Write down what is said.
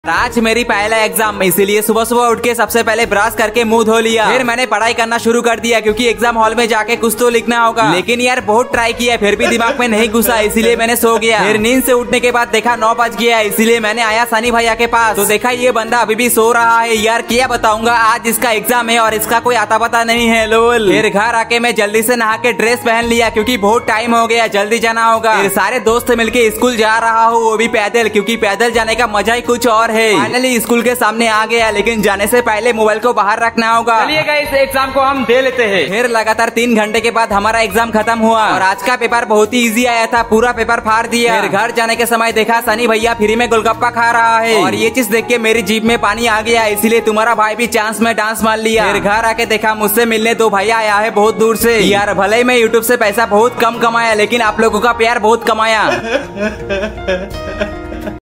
आज मेरी पहला एग्जाम, इसीलिए सुबह सुबह उठ के सबसे पहले ब्रश करके मुंह धो लिया। फिर मैंने पढ़ाई करना शुरू कर दिया क्योंकि एग्जाम हॉल में जाके कुछ तो लिखना होगा। लेकिन यार बहुत ट्राई किया फिर भी दिमाग में नहीं घुसा, इसीलिए मैंने सो गया। फिर नींद से उठने के बाद देखा 9 बज गया, इसीलिए मैंने आया सनी भैया के पास। तो देखा ये बंदा अभी भी सो रहा है। यार क्या बताऊंगा, आज इसका एग्जाम है और इसका कोई आता पता नहीं है। लोल। फिर घर आके मैं जल्दी से नहा के ड्रेस पहन लिया क्योंकि बहुत टाइम हो गया, जल्दी जाना होगा। फिर सारे दोस्त मिलके स्कूल जा रहा हूँ, वो भी पैदल, क्योंकि पैदल जाने का मजा ही कुछ और है। फाइनली स्कूल के सामने आ गया, लेकिन जाने से पहले मोबाइल को बाहर रखना होगा। चलिए गाइस, एग्जाम को हम दे लेते हैं। फिर लगातार 3 घंटे के बाद हमारा एग्जाम खत्म हुआ और आज का पेपर बहुत ही इजी आया था, पूरा पेपर फाड़ दिया। फिर घर जाने के समय देखा सनी भैया फ्री में गोलगप्पा खा रहा है और ये चीज देख के मेरी जीभ में पानी आ गया, इसलिए तुम्हारा भाई भी चांस में डांस मार लिया। फिर घर आके देखा मुझसे मिलने 2 भैया आया है बहुत दूर से। यार भले ही मैं यूट्यूब से पैसा बहुत कम कमाया, लेकिन आप लोगों का प्यार बहुत कमाया।